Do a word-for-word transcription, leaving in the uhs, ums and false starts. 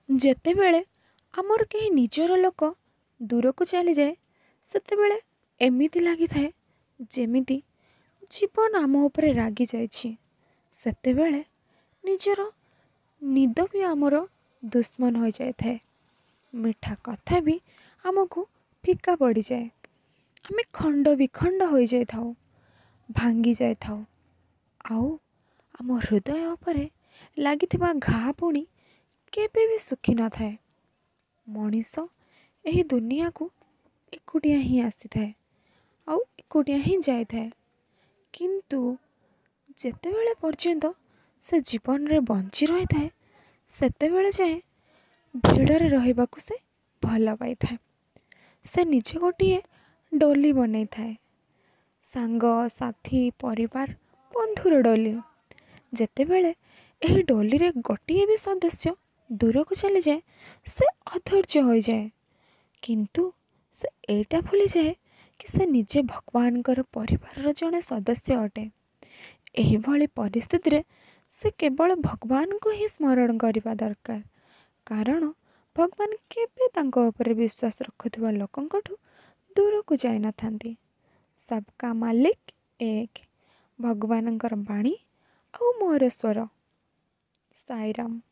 ଯେତେବେଳେ ଆମର କେହି ନିଜର ଲୋକ ଦୂରକୁ ଚାଲିଯାଏ ସେତେବେଳେ ଏମିତି ଲାଗିଥାଏ ଯେମିତି ଜୀବନ ଆମ ଉପରେ ରାଗି ଯାଇଛି। ସେତେବେଳେ ନିଜର ନିଦ ବି ଆମର ଦୁଶ୍ମନ ହୋଇଯାଇଥାଏ। ମିଠା କଥା ବି ଆମକୁ ଫିକା ପଡ଼ିଯାଏ। ଆମେ ଖଣ୍ଡ ବିଖଣ୍ଡ ହୋଇଯାଇଥାଉ, ଭାଙ୍ଗି ଯାଇଥାଉ। ଆଉ ଆମ ହୃଦୟ ଉପରେ ଲାଗିଥିବା ଘା ପୁଣି କେବେ ବି ଶୁଖି ନଥାଏ। ମଣିଷ ଏହି ଦୁନିଆକୁ ଏକୁଟିଆ ହିଁ ଆସିଥାଏ ଆଉ ଏକୁଟିଆ ହିଁ ଯାଇଥାଏ। କିନ୍ତୁ ଯେତେବେଳେ ପର୍ଯ୍ୟନ୍ତ ସେ ଜୀବନରେ ବଞ୍ଚି ରହିଥାଏ ସେତେବେଳେ ଯାଏ ଭିଡ଼ରେ ରହିବାକୁ ସେ ଭଲ ପାଇଥାଏ। ସେ ନିଜେ ଗୋଟିଏ ଡୋଲି ବନେଇଥାଏ, ସାଙ୍ଗ ସାଥୀ ପରିବାର ବନ୍ଧୁର ଡୋଲି। ଯେତେବେଳେ ଏହି ଡୋଲିରେ ଗୋଟିଏ ବି ସଦସ୍ୟ ଦୂରକୁ ଚାଲିଯାଏ ସେ ଅଧୈର୍ଯ୍ୟ ହୋଇଯାଏ। କିନ୍ତୁ ସେ ଏଇଟା ଭୁଲିଯାଏ କି ସେ ନିଜେ ଭଗବାନଙ୍କର ପରିବାରର ଜଣେ ସଦସ୍ୟ ଅଟେ। ଏହିଭଳି ପରିସ୍ଥିତିରେ ସେ କେବଳ ଭଗବାନଙ୍କୁ ହିଁ ସ୍ମରଣ କରିବା ଦରକାର। କାରଣ ଭଗବାନ କେବେ ତାଙ୍କ ଉପରେ ବିଶ୍ୱାସ ରଖୁଥିବା ଲୋକଙ୍କଠୁ ଦୂରକୁ ଯାଇନଥାନ୍ତି। ସବକା ମାଲିକ ଏକ। ଭଗବାନଙ୍କର ବାଣୀ ଆଉ ମୋର ସ୍ୱର। ସାଇରାମ।